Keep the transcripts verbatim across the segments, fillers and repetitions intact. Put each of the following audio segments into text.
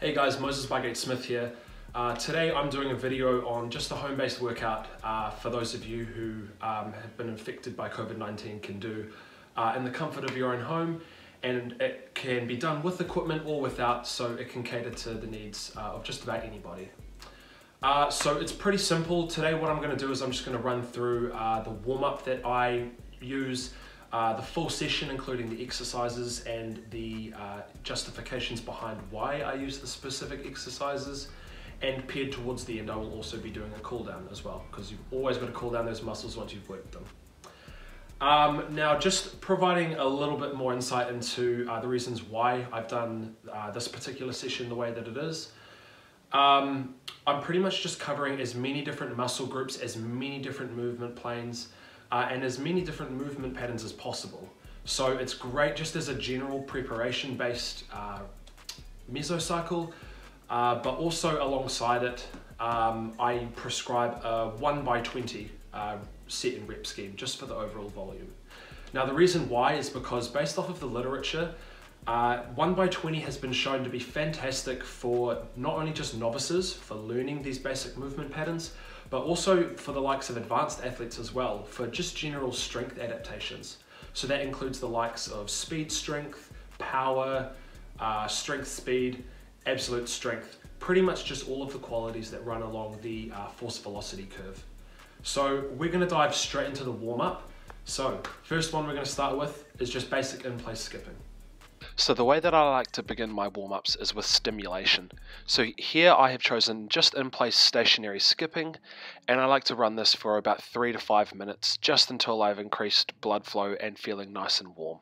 Hey guys, Moses Bygate-Smith here. Uh, today I'm doing a video on just a home-based workout uh, for those of you who um, have been infected by COVID nineteen can do uh, in the comfort of your own home, and it can be done with equipment or without, so it can cater to the needs uh, of just about anybody. Uh, so it's pretty simple. Today what I'm going to do is I'm just going to run through uh, the warm-up that I use, Uh, the full session including the exercises and the uh, justifications behind why I use the specific exercises, and paired towards the end I will also be doing a cool down as well, because you've always got to cool down those muscles once you've worked them. Um, now just providing a little bit more insight into uh, the reasons why I've done uh, this particular session the way that it is. Um, I'm pretty much just covering as many different muscle groups, as many different movement planes, Uh, and as many different movement patterns as possible. So it's great just as a general preparation based uh, mesocycle, uh, but also alongside it, um, I prescribe a one by twenty uh, set and rep scheme just for the overall volume. Now the reason why is because based off of the literature, uh, one by twenty has been shown to be fantastic for not only just novices for learning these basic movement patterns, but also for the likes of advanced athletes as well, for just general strength adaptations. So that includes the likes of speed strength, power, uh, strength speed, absolute strength, pretty much just all of the qualities that run along the uh, force velocity curve. So we're gonna dive straight into the warm up. So first one we're gonna start with is just basic in-place skipping. So the way that I like to begin my warm-ups is with stimulation. So here I have chosen just in-place stationary skipping, and I like to run this for about three to five minutes, just until I've increased blood flow and feeling nice and warm.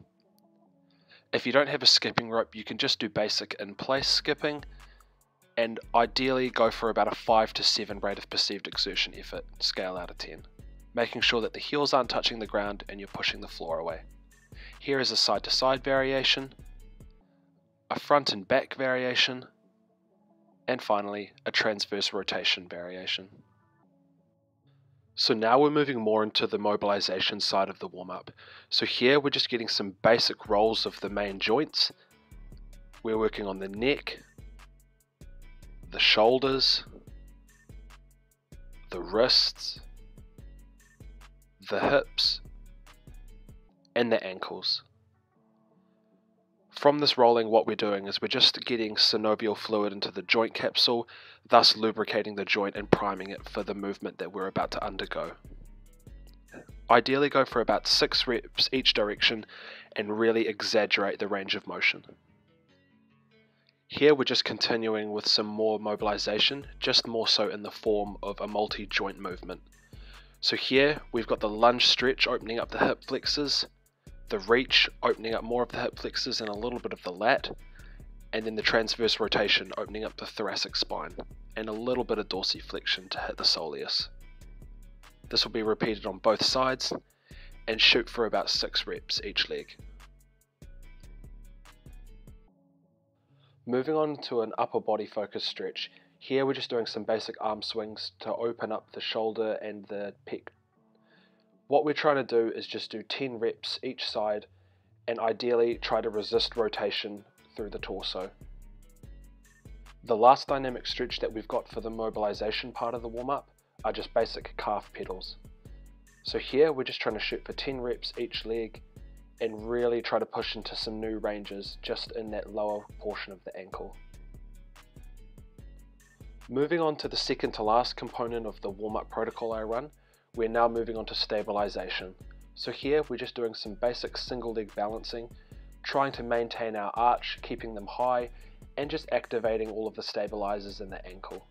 If you don't have a skipping rope, you can just do basic in-place skipping, and ideally go for about a five to seven rate of perceived exertion effort, scale out of ten, making sure that the heels aren't touching the ground and you're pushing the floor away. Here is a side-to-side variation, a front and back variation, and finally a transverse rotation variation. So now we're moving more into the mobilization side of the warm-up. So here we're just getting some basic rolls of the main joints. We're working on the neck, the shoulders, the wrists, the hips, and the ankles. From this rolling, what we're doing is we're just getting synovial fluid into the joint capsule, thus lubricating the joint and priming it for the movement that we're about to undergo. Ideally go for about six reps each direction and really exaggerate the range of motion. Here we're just continuing with some more mobilization, just more so in the form of a multi-joint movement. So here we've got the lunge stretch opening up the hip flexors, the reach opening up more of the hip flexors and a little bit of the lat, and then the transverse rotation opening up the thoracic spine and a little bit of dorsiflexion to hit the soleus. This will be repeated on both sides and shoot for about six reps each leg. Moving on to an upper body focus stretch. Here we're just doing some basic arm swings to open up the shoulder and the pec. What we're trying to do is just do ten reps each side and ideally try to resist rotation through the torso. The last dynamic stretch that we've got for the mobilization part of the warm-up are just basic calf pedals. So here we're just trying to shoot for ten reps each leg and really try to push into some new ranges just in that lower portion of the ankle. Moving on to the second to last component of the warm-up protocol I run, we're now moving on to stabilization. So here we're just doing some basic single leg balancing, trying to maintain our arch, keeping them high, and just activating all of the stabilizers in the ankle.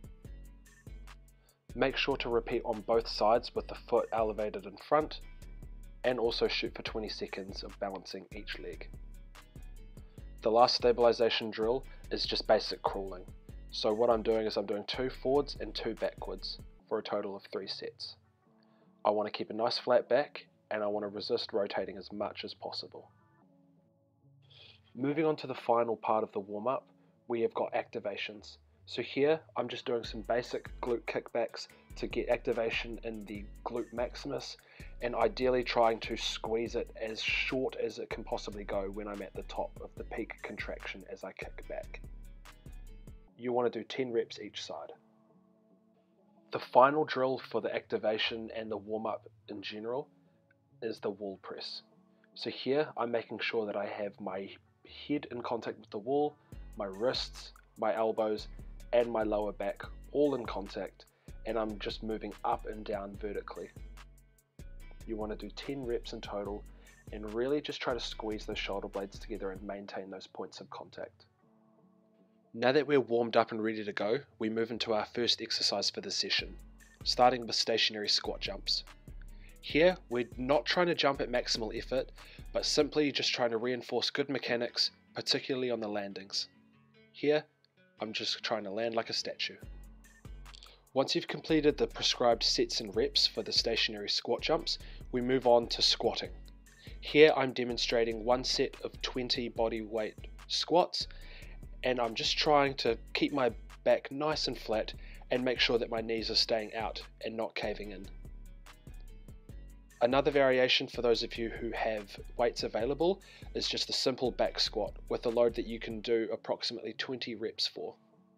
Make sure to repeat on both sides with the foot elevated in front, and also shoot for twenty seconds of balancing each leg. The last stabilization drill is just basic crawling. So what I'm doing is I'm doing two forwards and two backwards for a total of three sets. I want to keep a nice flat back and I want to resist rotating as much as possible. Moving on to the final part of the warm-up, we have got activations. So here I'm just doing some basic glute kickbacks to get activation in the glute maximus, and ideally trying to squeeze it as short as it can possibly go when I'm at the top of the peak contraction as I kick back. You want to do ten reps each side. The final drill for the activation and the warm-up in general is the wall press. So here I'm making sure that I have my head in contact with the wall, my wrists, my elbows, and my lower back all in contact, and I'm just moving up and down vertically. You want to do ten reps in total and really just try to squeeze those shoulder blades together and maintain those points of contact. Now that we're warmed up and ready to go, we move into our first exercise for the session, starting with stationary squat jumps. Here, we're not trying to jump at maximal effort, but simply just trying to reinforce good mechanics, particularly on the landings. Here, I'm just trying to land like a statue. Once you've completed the prescribed sets and reps for the stationary squat jumps, we move on to squatting. Here, I'm demonstrating one set of twenty body weight squats, and I'm just trying to keep my back nice and flat and make sure that my knees are staying out and not caving in. Another variation for those of you who have weights available is just a simple back squat with a load that you can do approximately twenty reps for.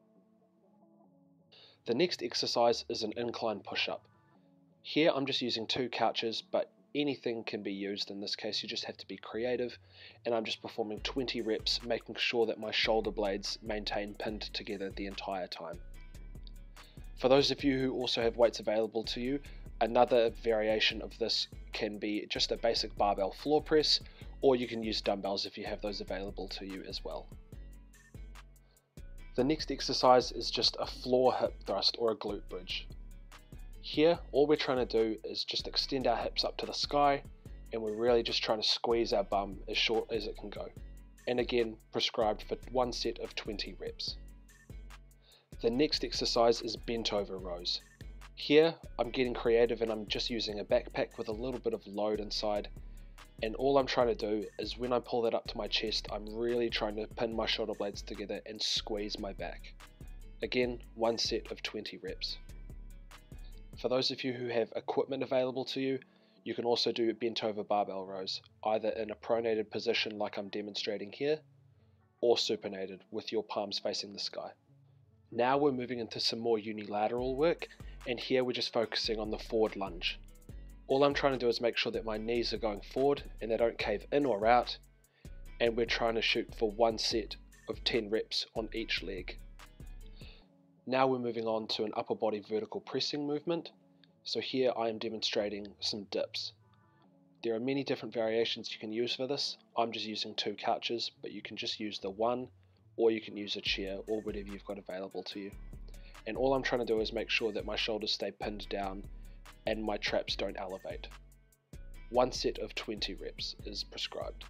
The next exercise is an incline push-up. Here I'm just using two couches, but anything can be used. In this case, you just have to be creative, and I'm just performing twenty reps, making sure that my shoulder blades maintain pinned together the entire time. For those of you who also have weights available to you, another variation of this can be just a basic barbell floor press, or you can use dumbbells if you have those available to you as well. The next exercise is just a floor hip thrust or a glute bridge. Here, all we're trying to do is just extend our hips up to the sky, and we're really just trying to squeeze our bum as short as it can go. And again, prescribed for one set of twenty reps. The next exercise is bent over rows. Here, I'm getting creative and I'm just using a backpack with a little bit of load inside. And all I'm trying to do is when I pull that up to my chest, I'm really trying to pin my shoulder blades together and squeeze my back. Again, one set of twenty reps. For those of you who have equipment available to you, you can also do bent over barbell rows, either in a pronated position like I'm demonstrating here, or supinated with your palms facing the sky. Now we're moving into some more unilateral work, and here we're just focusing on the forward lunge. All I'm trying to do is make sure that my knees are going forward and they don't cave in or out, and we're trying to shoot for one set of ten reps on each leg. Now we're moving on to an upper body vertical pressing movement. So here I am demonstrating some dips. There are many different variations you can use for this. I'm just using two couches, but you can just use the one, or you can use a chair, or whatever you've got available to you. And all I'm trying to do is make sure that my shoulders stay pinned down and my traps don't elevate. One set of twenty reps is prescribed.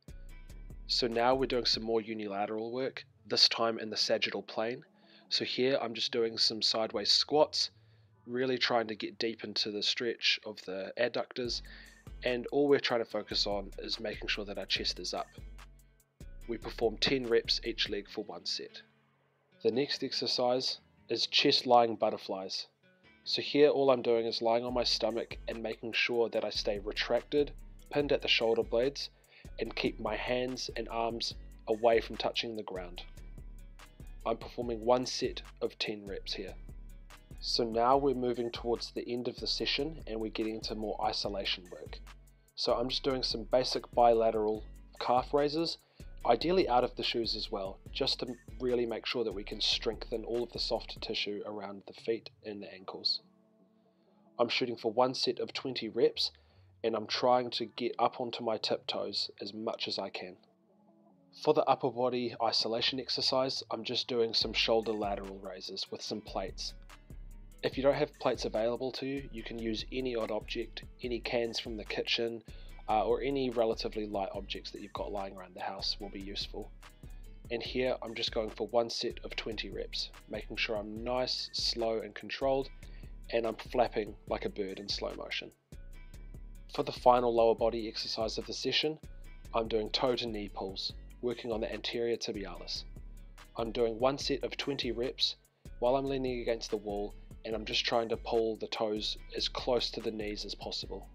So now we're doing some more unilateral work, this time in the sagittal plane. So here I'm just doing some sideways squats, really trying to get deep into the stretch of the adductors, and all we're trying to focus on is making sure that our chest is up. We perform ten reps each leg for one set. The next exercise is chest lying butterflies. So here all I'm doing is lying on my stomach and making sure that I stay retracted, pinned at the shoulder blades, and keep my hands and arms away from touching the ground. I'm performing one set of ten reps here. So now we're moving towards the end of the session and we're getting into more isolation work. So I'm just doing some basic bilateral calf raises, ideally out of the shoes as well, just to really make sure that we can strengthen all of the soft tissue around the feet and the ankles. I'm shooting for one set of twenty reps, and I'm trying to get up onto my tiptoes as much as I can. For the upper body isolation exercise, I'm just doing some shoulder lateral raises with some plates. If you don't have plates available to you, you can use any odd object, any cans from the kitchen, uh, or any relatively light objects that you've got lying around the house will be useful. And here I'm just going for one set of twenty reps, making sure I'm nice, slow and controlled, and I'm flapping like a bird in slow motion. For the final lower body exercise of the session, I'm doing toe to knee pulls, working on the anterior tibialis. I'm doing one set of twenty reps while I'm leaning against the wall, and I'm just trying to pull the toes as close to the knees as possible.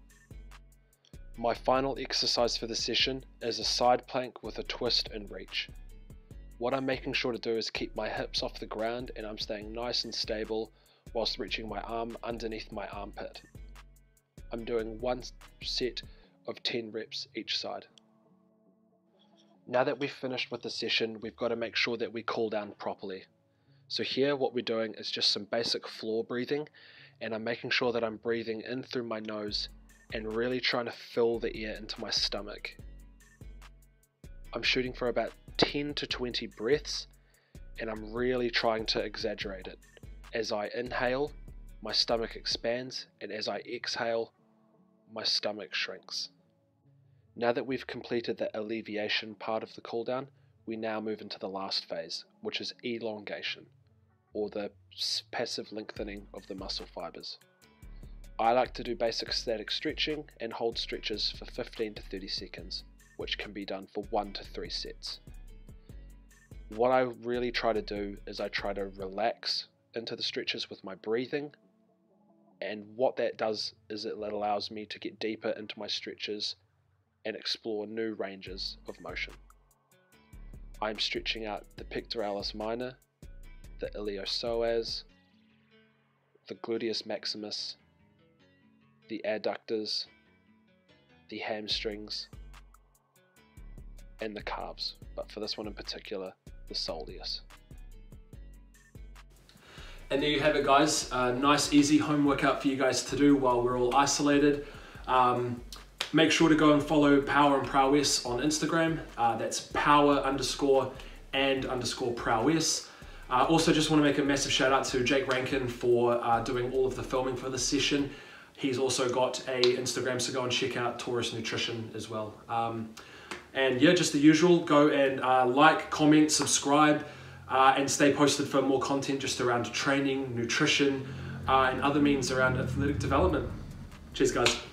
My final exercise for the session is a side plank with a twist and reach. What I'm making sure to do is keep my hips off the ground and I'm staying nice and stable whilst reaching my arm underneath my armpit. I'm doing one set of ten reps each side. Now that we've finished with the session, we've got to make sure that we cool down properly. So here what we're doing is just some basic floor breathing, and I'm making sure that I'm breathing in through my nose and really trying to fill the air into my stomach. I'm shooting for about ten to twenty breaths, and I'm really trying to exaggerate it. As I inhale, my stomach expands, and as I exhale, my stomach shrinks. Now that we've completed the alleviation part of the cool down, we now move into the last phase, which is elongation, or the passive lengthening of the muscle fibers. I like to do basic static stretching and hold stretches for fifteen to thirty seconds, which can be done for one to three sets. What I really try to do is I try to relax into the stretches with my breathing, and what that does is it allows me to get deeper into my stretches and explore new ranges of motion. I'm stretching out the pectoralis minor, the iliopsoas, the gluteus maximus, the adductors, the hamstrings, and the calves, but for this one in particular, the soleus. And there you have it, guys. A nice easy home workout for you guys to do while we're all isolated. Um, Make sure to go and follow Power and Prowess on Instagram. Uh, that's power underscore and underscore prowess. Uh, also just want to make a massive shout out to Jake Rankin for uh, doing all of the filming for this session. He's also got a Instagram, so go and check out Taurus Nutrition as well. Um, and yeah, just the usual, go and uh, like, comment, subscribe, uh, and stay posted for more content just around training, nutrition, uh, and other means around athletic development. Cheers, guys.